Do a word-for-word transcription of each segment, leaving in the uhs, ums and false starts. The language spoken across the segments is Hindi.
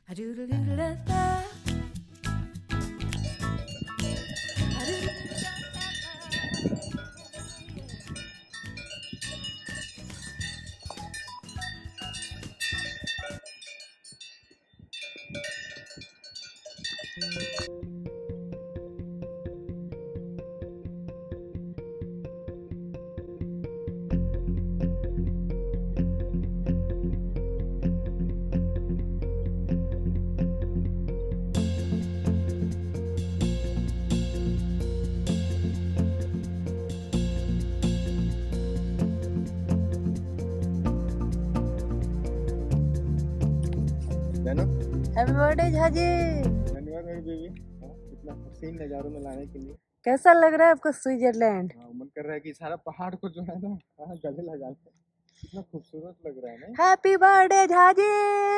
Happy birthday Jhaji. धन्यवाद मेरी बेबी, इतना हसीन नज़ारों में लाने के लिए। कैसा लग रहा है आपको स्विट्जरलैंड? मन कर रहा है कि सारा पहाड़ को जो है ना गले लगा के, कितना खूबसूरत लग रहा है ना। Happy birthday Jhaji.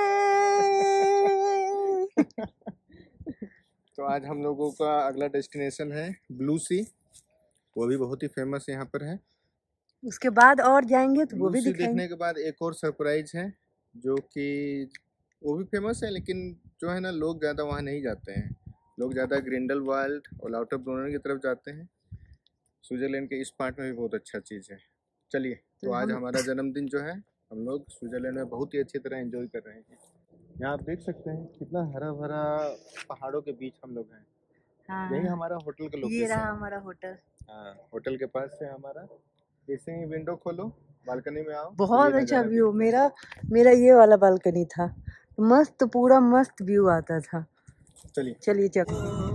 तो आज हम लोगों का अगला डेस्टिनेशन है ब्लू सी, वो भी बहुत ही फेमस यहाँ पर है। उसके बाद और जाएंगे तो वो भी दिखाएंगे। देखने के बाद एक और सरप्राइज है जो कि वो भी फेमस है, लेकिन जो है ना लोग ज़्यादा वहाँ नहीं जाते हैं। लोग ज़्यादा ग्रिंडलवाल्ड और लाउटर ब्रूनर की तरफ जाते हैं। स्विट्जरलैंड के इस पार्ट में भी बहुत अच्छा चीज़ है। चलिए, तो आज हमारा जन्मदिन जो है हम लोग स्विट्जरलैंड में बहुत ही अच्छी तरह एंजॉय कर रहे हैं। यहाँ आप देख सकते हैं कितना हरा भरा पहाड़ों के बीच हम लोग हैं। हाँ, यही हमारा होटल का लोकेशन। ये रहा हमारा होटल। हाँ, होटल के पास से हमारा। जैसे ही विंडो खोलो, बालकनी में आओ, बहुत अच्छा व्यू। मेरा मेरा ये वाला बालकनी था, मस्त, पूरा मस्त व्यू आता था। चलिए चलिए चल।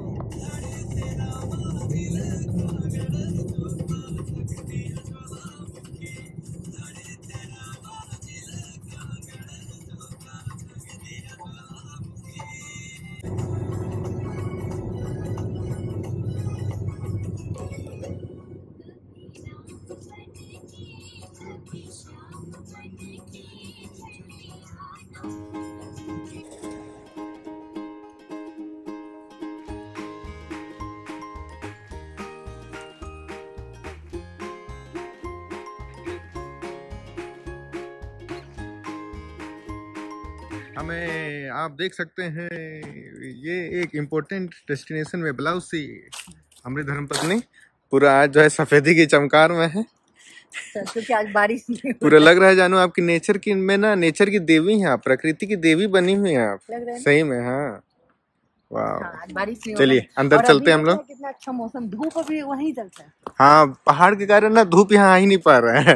हमें आप देख सकते हैं ये एक इम्पोर्टेंट डेस्टिनेशन में ब्लाउज सी। हमारी धर्मपत्नी पूरा आज जो है सफेदी की चमकार में है, क्योंकि आज बारिश नहीं। पूरा लग रहा है जानू आपकी नेचर की में ना नेचर की देवी हैं आप, प्रकृति की देवी बनी हुई हैं आप, सही में। हाँ, वाह। चलिए अंदर चलते हैं हम लोग। कितना अच्छा मौसम, धूप अभी वहीं चलता है। हाँ, पहाड़ के कारण ना धूप यहाँ आ ही नहीं पा रहा है।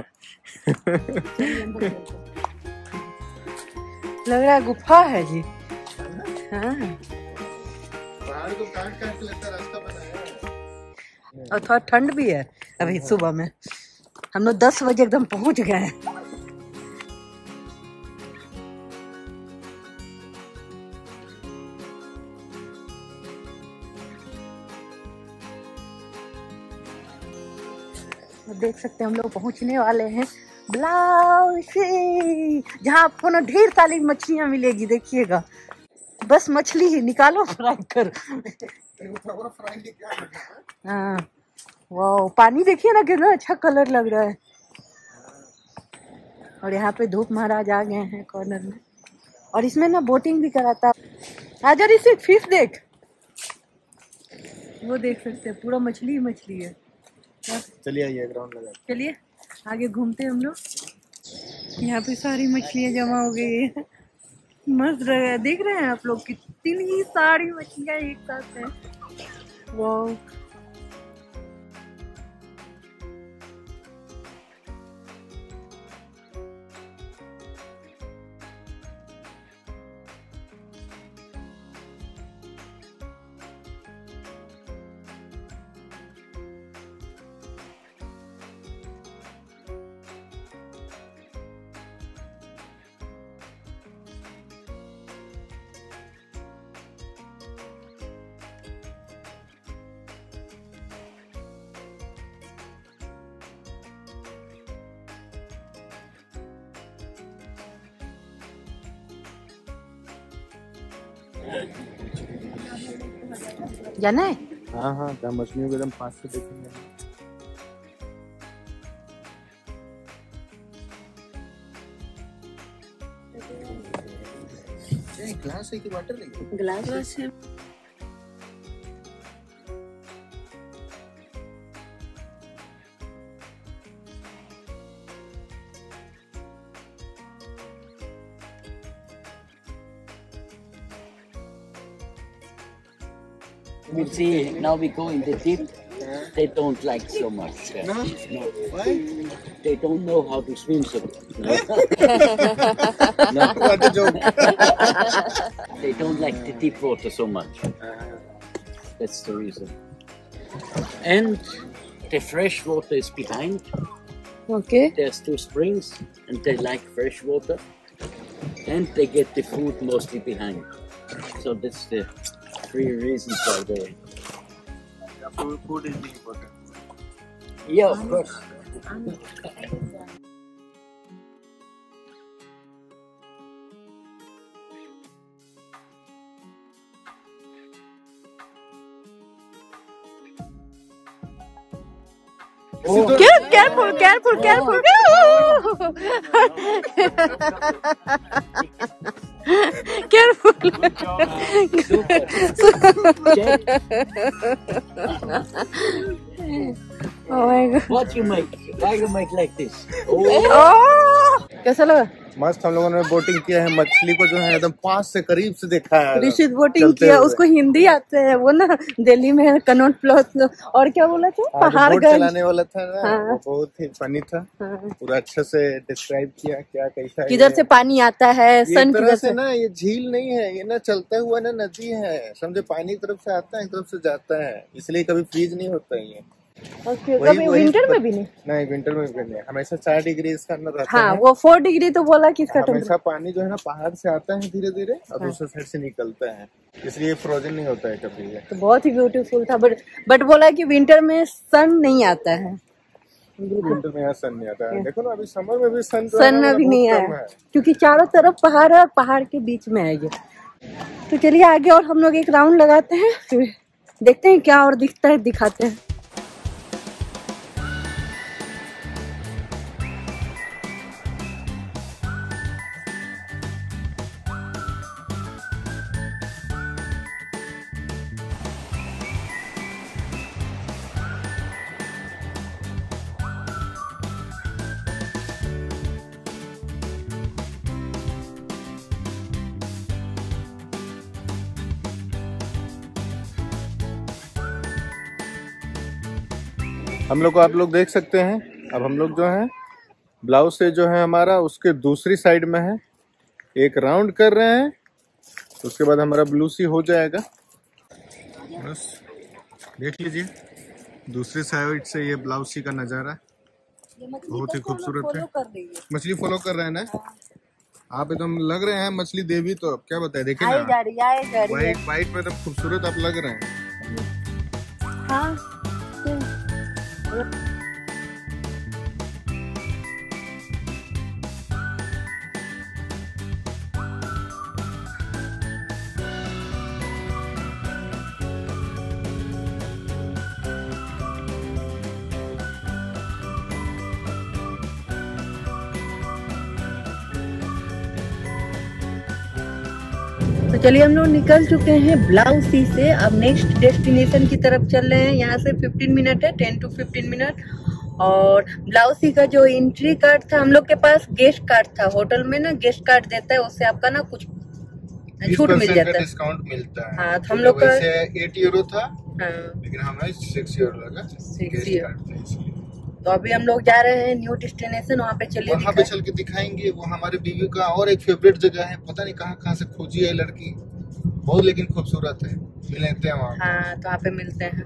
लग रहा है गुफा है जी। हाँ, पहाड़ को काट काट के लगता रास्ता बनाया है। और थोड़ा ठंड भी है अभी सुबह में। हम लोग दस बजे एकदम पहुंच गए हैं। देख सकते हैं हम लोग पहुंचने वाले हैं ब्लाउसी, जहाँ आपको ना ढेर सारी मछलियां मिलेगी। देखिएगा, बस मछली ही निकालो, फ्राई कर। हाँ, वाह, पानी देखिए ना कितना अच्छा कलर लग रहा है। और यहाँ पे धूप महाराज आ गए हैं कॉर्नर में, और इसमें ना बोटिंग भी कराता। आजा इसे फिश देख, वो देख सकते हैं पूरा मछली ही मछली है। चलिए आइए ग्राउंड लगा। चलिए आगे घूमते हैं हम लोग। यहाँ पे सारी मछलियाँ जमा हो गई है, मस्त देख रहे हैं आप लोग, कितनी सारी मछलियाँ एक साथ हैं। वाह, जाना है। हाँ हाँ, क्या मछलियों को एकदम पास से देखेंगे। ये ग्लास है कि वाटर नहीं? ग्लास है। We see now we go in the deep. They don't like so much. Uh, No? no. Why? They don't know how to swim so good. No. What a joke. They don't like the deep water so much. That's the reason. And the fresh water is behind. Okay. There's two springs, and they like fresh water. And they get the food mostly behind. So that's the three reasons why they. Food, food is important. Yeah, of course. Oh. Careful, careful, careful. Careful. Oh my god. What you make? Why you make like this? Oh, Oh! कैसा लगा? मस्त। हम लोगों ने बोटिंग किया है, मछली को जो है एकदम पास से करीब से देखा है। ऋषित बोटिंग चलते किया, हुए। उसको हिंदी आते है वो ना, दिल्ली में कनॉट प्लस और क्या बोला था, हाँ, जो बोट पहाड़गंज। चलाने वाला था ना, हाँ। वो बहुत ही फनी था। हाँ। पूरा अच्छे से डिस्क्राइब किया क्या कैसा है। किधर से पानी आता है, ये सन तरह किधर से से। ना, ये झील नहीं है, ये ना चलता हुआ ना नदी है। समझे, पानी एक तरफ से आता है, एक तरफ से जाता है, इसलिए कभी फ्रीज नहीं होता है ये। ओके, वही- कभी वही- विंटर में भी नहीं। नहीं, विंटर में भी नहीं, हमेशा चार डिग्री इसका अंदर रहता हाँ, है। वो फोर डिग्री तो बोला कि इसका टेम्परेचर। हमेशा पानी जो है ना पहाड़ से आता है धीरे धीरे और हाँ। दूसरे साइड से निकलता है, इसलिए फ्रोजन नहीं होता है कभी ये। तो बहुत ही ब्यूटीफुल था, बट बट बोला कि विंटर में सन नहीं आता है। विंटर में यहाँ सन नहीं आता है। देखो ना, अभी समर में भी सन जो सन है ना, अभी बहुत नहीं कम आया, है। क्योंकि चारों तरफ पहाड़ है और पहाड़ के बीच में है ये। तो चलिए आगे और हम लोग एक राउंड लगाते हैं, फिर देखते हैं क्या और दिखता है, दिखाते हैं। हम लोग को आप लोग देख सकते हैं। अब हम लोग जो है ब्लाउज से जो है हमारा उसके दूसरी साइड में है, एक राउंड कर रहे हैं, उसके बाद हमारा ब्लू सी हो जाएगा। बस देख लीजिए दूसरी साइड से ये ब्लाउज सी का नज़ारा बहुत ही खूबसूरत है। मछली फॉलो कर रहे हैं ना आप, एकदम लग रहे हैं मछली देवी। तो अब क्या बताए, देखिए आई जा रही, आई जा रही है। वाइट वाइट में एकदम खूबसूरत आप लग रहे हैं। हाँ, तो चलिए हम लोग निकल चुके हैं ब्लाउसी से। अब नेक्स्ट डेस्टिनेशन की तरफ चल रहे हैं। यहाँ से फिफ्टीन मिनट है, टेन टू फिफ्टीन मिनट। और ब्लाउसी का जो एंट्री कार्ड था, हम लोग के पास गेस्ट कार्ड था, होटल में ना गेस्ट कार्ड देता है, उससे आपका ना कुछ छूट मिल जाता है, डिस्काउंट मिलता है। हाँ, तो हम लोग का एट यूरो था, हाँ, लेकिन हमें सिक्स यूरो लगा। Six euro. तो अभी हम लोग जा रहे हैं न्यू डेस्टिनेशन, वहाँ पे चलिए वहाँ पे चल के दिखाएंगे। वो हमारे बीवी का और एक फेवरेट जगह है, पता नहीं कहाँ कहाँ से खोजी है लड़की, बहुत लेकिन खूबसूरत है। मिलते हैं वहाँ। हाँ, तो वहाँ पे मिलते हैं।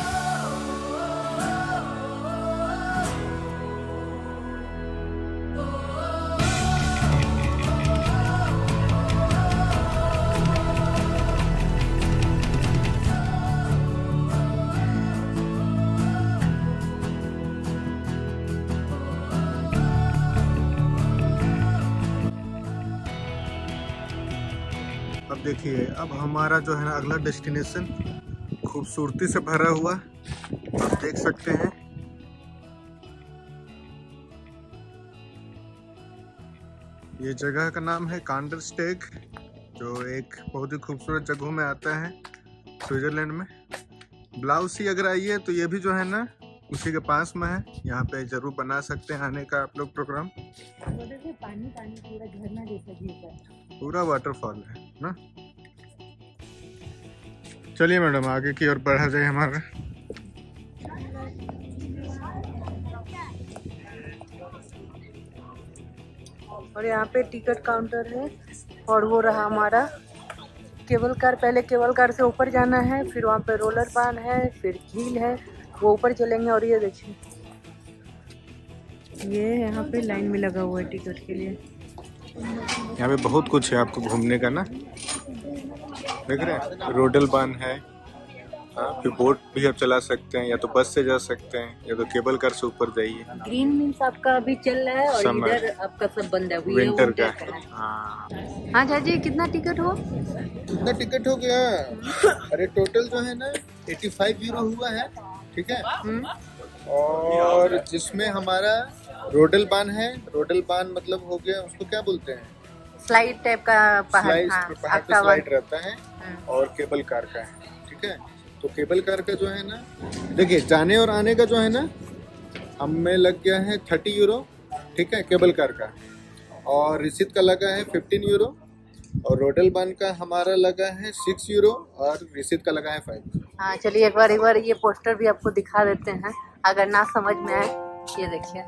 अब देखिए, अब हमारा जो है ना अगला डेस्टिनेशन खूबसूरती से भरा हुआ, आप देख सकते हैं। ये जगह का नाम है कांडरस्टेग। जो एक बहुत ही खूबसूरत जगहों में आता है स्विट्जरलैंड में। ब्लाउसी अगर आइए तो ये भी जो है ना उसी के पास में है, यहाँ पे जरूर बना सकते हैं आने का आप लोग प्रोग्राम। पानी पानी पूरा झरना जैसा गिरता है, पूरा वाटरफॉल है ना। चलिए मैडम आगे की ओर बढ़ा जाए हमारा। और यहाँ पे टिकट काउंटर है और वो रहा हमारा केबल कार। पहले केबल कार से ऊपर जाना है, फिर वहाँ पे रोलर बान है, फिर झील है, वो ऊपर चलेंगे। और ये देखिए ये यहाँ पे लाइन में लगा हुआ है टिकट के लिए। यहाँ पे बहुत कुछ है आपको घूमने का ना, देख रहे हैं रोडल बान है। हाँ, फिर बोट भी आप चला सकते हैं, या तो बस से जा सकते हैं या तो केबल कार से ऊपर जाइए। ग्रीन मीन्स आपका अभी चल रहा है और Summer. इधर आपका सब बंद है, विंटर का। है। हाँ हाँ झाजी कितना टिकट हो? कितना टिकट हो गया? अरे टोटल जो है ना पचासी यूरो हुआ है, ठीक है। और जिसमें हमारा रोडल बान है, रोडल बान मतलब हो गया उसको क्या बोलते हैं, स्लाइड टाइप का पहाड़। स्लाइड, हाँ, पहाड़ पे स्लाइड रहता है। और केबल कार का है, ठीक है। तो केबल कार का जो है ना, देखिए जाने और आने का जो है ना हमें लग गया है थर्टी यूरो, ठीक है केबल कार का। और रिसीट का लगा है फिफ्टीन यूरो, और रोडल बान का हमारा लगा है सिक्स यूरो, और रिसीट का लगा है फाइव। हाँ चलिए एक बार एक बार ये पोस्टर भी आपको दिखा देते हैं, अगर ना समझ में आए। ये देखिए,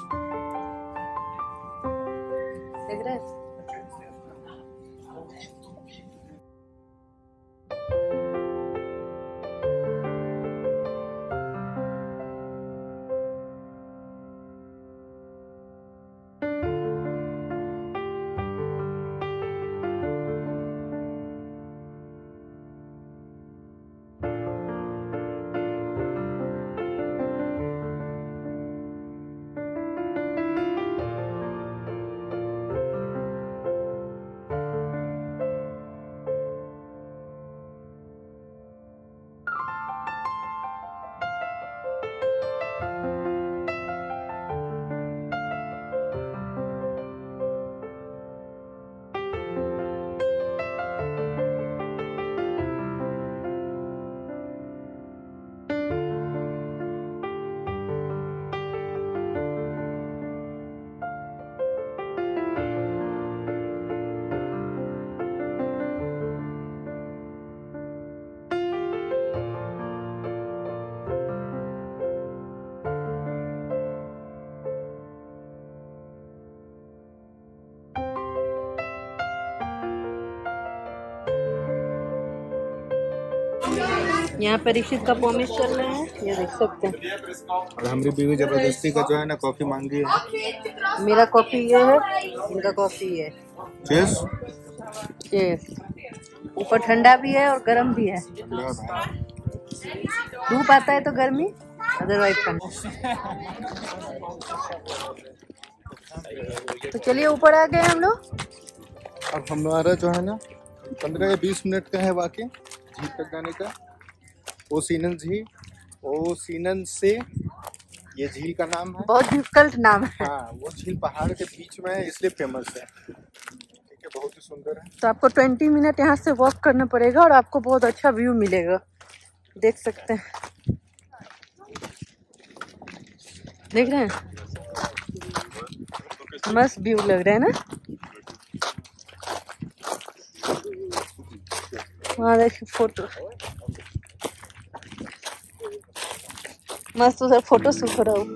देख रहे हैं? यहाँ पे ऋषित का पोमिस चल रहा है, ये देख सकते हैं। और हमारी बीवी जबरदस्ती का जो है ना कॉफी मांगी है। मेरा कॉफी ये है, इनका कॉफी ये। चीयर्स। चीयर्स। ऊपर ठंडा भी है और गर्म भी है। धूप आता है तो गर्मी, अदरवाइज ठंडा। तो चलिए ऊपर आ गए हम लोग। अब हमारा जो है ना पंद्रह या बीस मिनट का है वाकई झील तक जाने का। ओसीनन झील, ओसीनन से ये झील का नाम है। बहुत डिफिकल्ट नाम है। हाँ, वो झील पहाड़ के बीच में है इसलिए फेमस है, ठीक है। बहुत ही सुंदर है। तो आपको बीस मिनट यहाँ से वॉक करना पड़ेगा और आपको बहुत अच्छा व्यू मिलेगा, देख सकते हैं। देख रहे हैं, मस्त व्यू लग रहा है ना। वहाँ देखिए फोटो, मस्त उधर फोटो शूट हो रहा हो।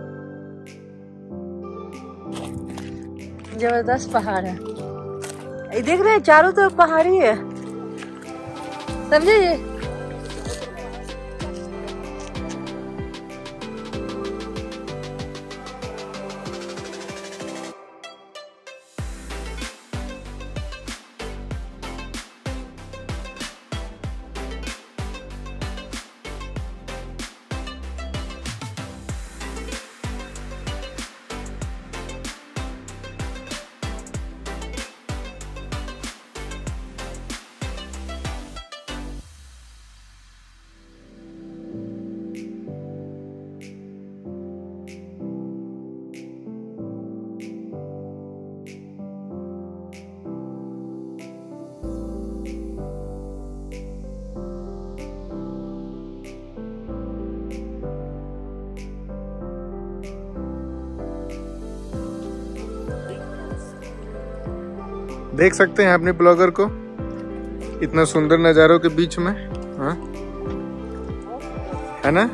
जबरदस्त पहाड़ है, ये देख रहे हैं चारों तरफ पहाड़ी है, समझे ये। देख सकते हैं अपने ब्लॉगर को इतना सुंदर नज़ारों के बीच में। हाँ है ना?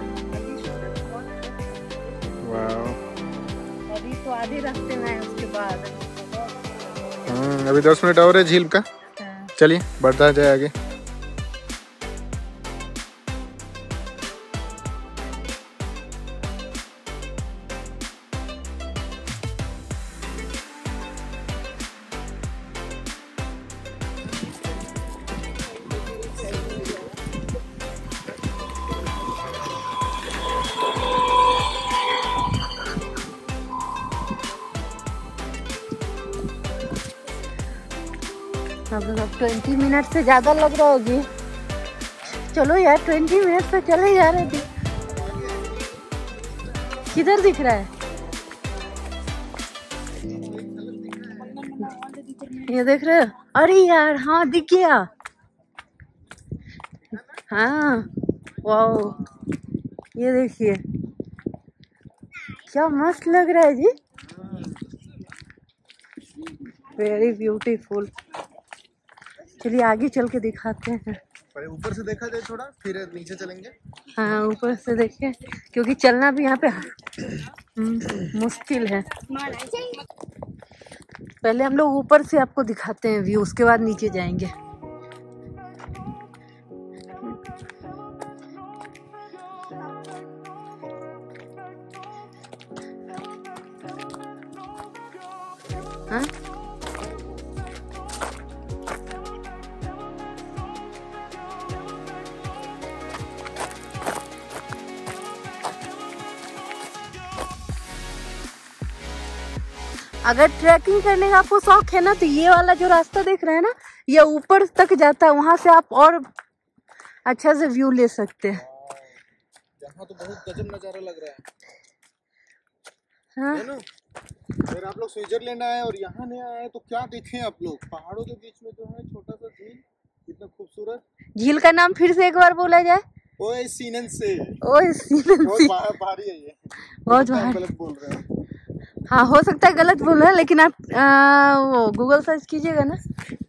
वाह, अभी तो आधे रास्ते में है, उसके बाद हम्म अभी दस मिनट और है झील का। चलिए बढ़ता जाए आगे। अब ट्वेंटी मिनट से ज्यादा लग रहा होगी। चलो यार, ट्वेंटी मिनट से चले जा रहे थे। किधर दिख रहा है? ये देख रहे हो? अरे यार हाँ दिख गया। हाँ वाओ, ये देखिए क्या मस्त लग रहा है जी। Very beautiful. चलिए आगे चल के दिखाते हैं। पहले ऊपर से देखा जाए थोड़ा, फिर नीचे चलेंगे। हाँ ऊपर से देखें, क्योंकि चलना भी यहाँ पे मुश्किल है। पहले हम लोग ऊपर से आपको दिखाते हैं व्यू, उसके बाद नीचे जाएंगे। हाँ अगर ट्रैकिंग करने का आपको शौक है ना, तो ये वाला जो रास्ता देख रहे हैं ना, ये ऊपर तक जाता है। वहां से आप और अच्छा से व्यू ले सकते हैं। यहाँ तो बहुत गजब नजारा लग रहा है। हाँ? है ना? अगर आप लोग स्विट्जरलैंड आए और यहाँ नहीं आए तो क्या देखें आप लोग? पहाड़ों के बीच में जो है छोटा सा झील, कितना खूबसूरत। झील का नाम फिर से एक बार बोला जाए। ओए सीनन से। ओए सीनन से। बहुत भारी है ये। बहुत भारी। गलत बोल रहे हैं। हाँ हो सकता है गलत बोल रहे हैं, लेकिन आप आ, वो गूगल सर्च कीजिएगा ना।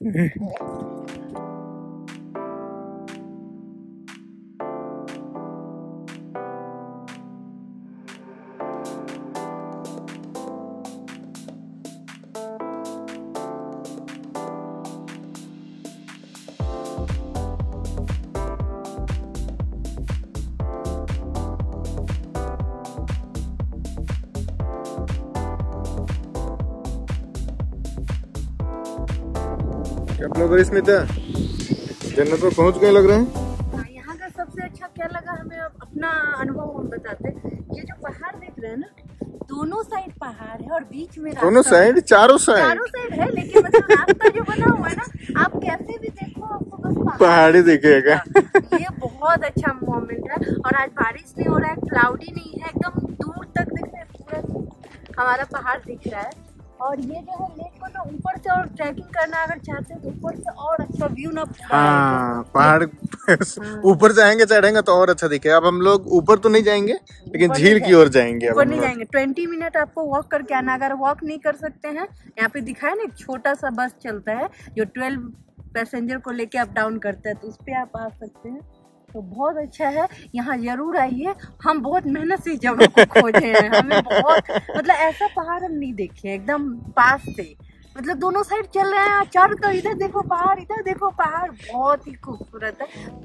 क्या ब्लॉगर स्मिता, जन्नत में पहुंच गए लग रहे हैं। यहाँ का सबसे अच्छा क्या लगा हमें, अपना अनुभव हम बताते हैं। ये जो पहाड़ देख रहे हैं ना, दोनों साइड पहाड़ है और बीच में दोनों साइड, चारों साइड चारों साइड है, लेकिन मतलब रास्ता जो बना हुआ है ना, आप कैसे भी देखो आपको बस पहाड़ी दिखेगा। ये बहुत अच्छा मोमेंट है। और आज बारिश नहीं हो रहा है, क्लाउडी नहीं है, एकदम दूर तक दिख रहा है, पूरा हमारा पहाड़ दिख रहा है। और ये जो है लेक को ना ऊपर से, और ट्रैकिंग करना अगर चाहते हैं तो ऊपर से और अच्छा व्यू ना। हाँ पहाड़ ऊपर जाएंगे चढ़ेंगे तो और अच्छा दिखेगा। अब हम लोग ऊपर तो नहीं जाएंगे, लेकिन झील की ओर जाएंगे। ऊपर नहीं जाएंगे। ट्वेंटी मिनट आपको वॉक करके आना। अगर वॉक नहीं कर सकते हैं, यहाँ पे दिखाया ना एक छोटा सा बस चलता है जो ट्वेल्व पैसेंजर को लेके अप डाउन करता है, तो उस पर आप आ सकते हैं। तो बहुत अच्छा है, यहाँ जरूर आइए। हम बहुत मेहनत से जगह को खोजे हैं। हमें बहुत मतलब ऐसा पहाड़ हम नहीं देखे एकदम पास से। मतलब दोनों साइड चल रहे हैं, चारों तरफ इधर देखो पहाड़, इधर देखो पहाड़, बहुत ही खूबसूरत है।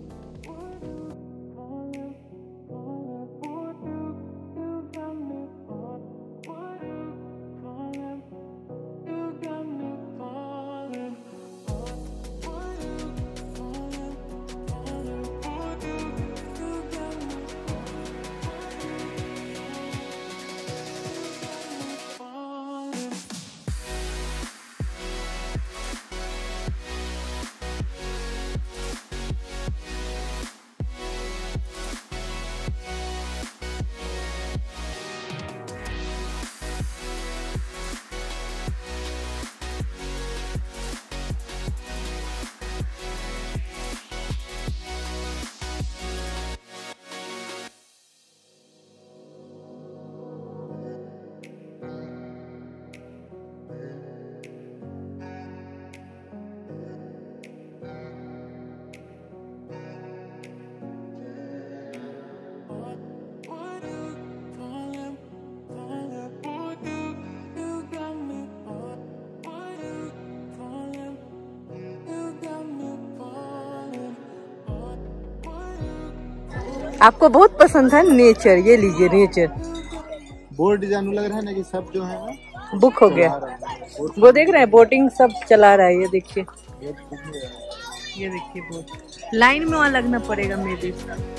आपको बहुत पसंद है नेचर, ये लीजिए नेचर। बोर्ड जानू लग रहा है ना कि सब जो है ना बुक हो गया। वो देख रहे हैं बोटिंग सब चला रहा है, ये देखिए, ये देखिए बोट। लाइन में वहाँ लगना पड़ेगा मेरे।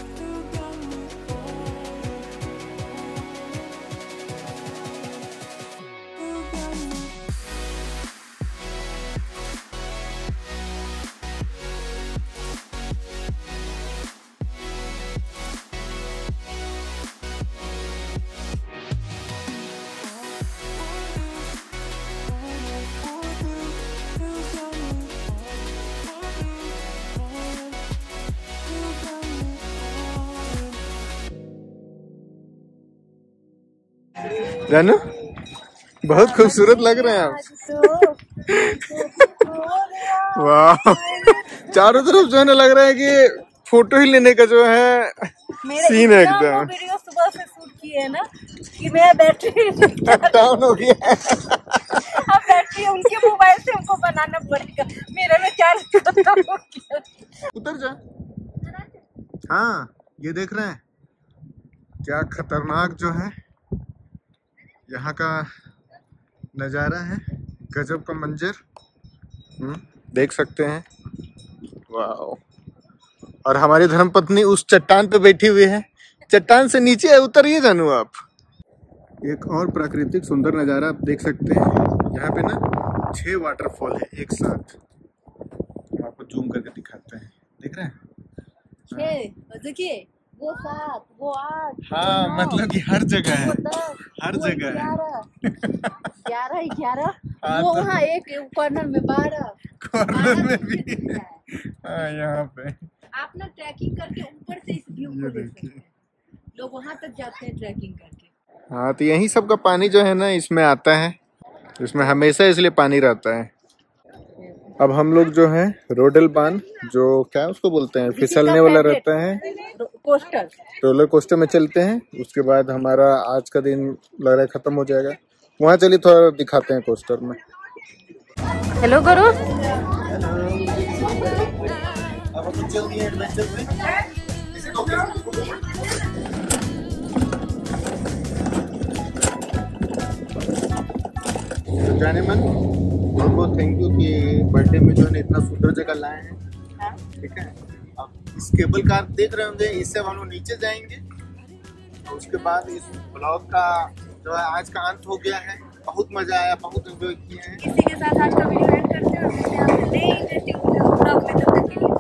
जानू बहुत खूबसूरत लग रहे हैं आप। वाह, चारों तरफ जो है ना लग रहा है कि फोटो ही लेने का जो है सीन है एकदम। वीडियो सुबह से शूट किए है ना कि मेरा बैटरी डाउन हो गया है। अब बैटरी उनके मोबाइल से हमको बनाना पड़ेगा, मेरा में चार्ज खत्म हो गया। उतर जा। हाँ, ये देख रहे हैं क्या खतरनाक जो है यहाँ का नज़ारा है, गजब का मंजर। हम्म, देख सकते हैं। वाह, और हमारी धर्मपत्नी उस चट्टान पे बैठी हुई है। चट्टान से नीचे उतरिए जानू आप। एक और प्राकृतिक सुंदर नज़ारा आप देख सकते हैं। यहाँ पे ना छह वाटरफॉल है एक साथ। हम आपको जूम करके दिखाते हैं, देख रहे हैं? छह, देखिए वो सात, वो आठ, हाँ, वो मतलब कि हर जगह है, दस, हर जगह है। ग्यारह ग्यारह, हाँ, वो तो- वहाँ एक कॉर्नर में बारह, कॉर्नर में भी। हाँ, यहाँ पे आप ना ट्रैकिंग करके ऊपर से इस व्यू को देख सकते हैं। लोग वहाँ तक जाते हैं ट्रैकिंग करके। हाँ, तो यही सब का पानी जो है ना इसमें आता है, इसमें हमेशा इसलिए पानी रहता है। अब हम लोग जो है रोडल बान, जो क्या उसको बोलते हैं, फिसलने वाला रहता है, कोस्टर रोलर कोस्टर में चलते हैं। उसके बाद हमारा आज का दिन लग रहा है खत्म हो जाएगा। वहाँ चलिए थोड़ा दिखाते हैं कोस्टर में। हेलो करो। अब हम चल दिए एडवेंचर में। तो जाने मन बहुत बहुत थैंक यू कि बर्थडे में जो है इतना सुंदर जगह लाए हैं। ठीक है, अब इस केबल कार देख रहे होंगे, इससे हम लोग नीचे जाएंगे। तो उसके बाद इस ब्लॉग का जो है आज का अंत हो गया है। बहुत मजा आया, बहुत एंजॉय किए हैं। इसी के साथ आज का वीडियो एंड करते हैं।